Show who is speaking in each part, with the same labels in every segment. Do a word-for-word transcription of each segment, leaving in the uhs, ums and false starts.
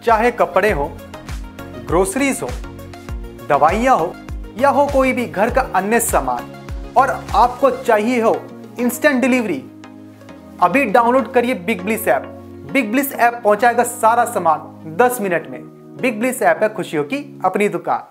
Speaker 1: चाहे कपड़े हो, ग्रोसरीज हो, दवाइयाँ हो या हो कोई भी घर का अन्य सामान, और आपको चाहिए हो इंस्टेंट डिलीवरी, अभी डाउनलोड करिए Big Bliss app. Big Bliss app पहुंचाएगा सारा सामान दस मिनट में। बिग ब्लिस ऐप है खुशियों की अपनी दुकान।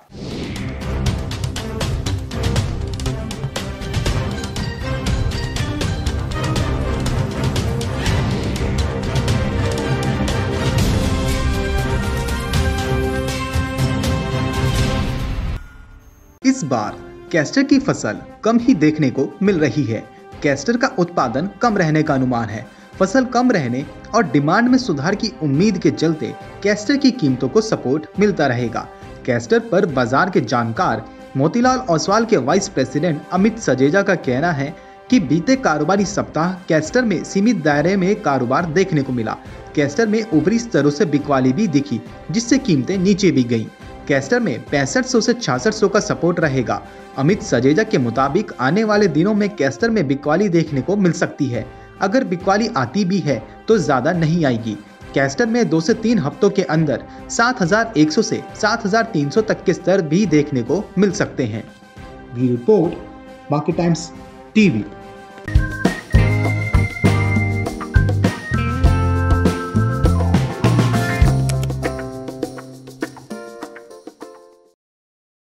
Speaker 2: इस बार कैस्टर की फसल कम ही देखने को मिल रही है। कैस्टर का उत्पादन कम रहने का अनुमान है। फसल कम रहने और डिमांड में सुधार की उम्मीद के चलते कैस्टर की कीमतों को सपोर्ट मिलता रहेगा। कैस्टर पर बाजार के जानकार मोतीलाल ओसवाल के वाइस प्रेसिडेंट अमित सजेजा का कहना है कि बीते कारोबारी सप्ताह कैस्टर में सीमित दायरे में कारोबार देखने को मिला। कैस्टर में ऊपरी स्तरों से बिकवाली भी दिखी, जिससे कीमतें नीचे भी गईं। कैस्टर में पैंसठ सौ से छियासठ सौ का सपोर्ट रहेगा। अमित सजेजा के मुताबिक आने वाले दिनों में कैस्टर में बिकवाली देखने को मिल सकती है। अगर बिकवाली आती भी है तो ज्यादा नहीं आएगी। कैस्टर में दो से तीन हफ्तों के अंदर सात हजार एक सौ से सात हजार तीन सौ तक के स्तर भी देखने को मिल सकते हैं।
Speaker 3: Bureau report, market times TV.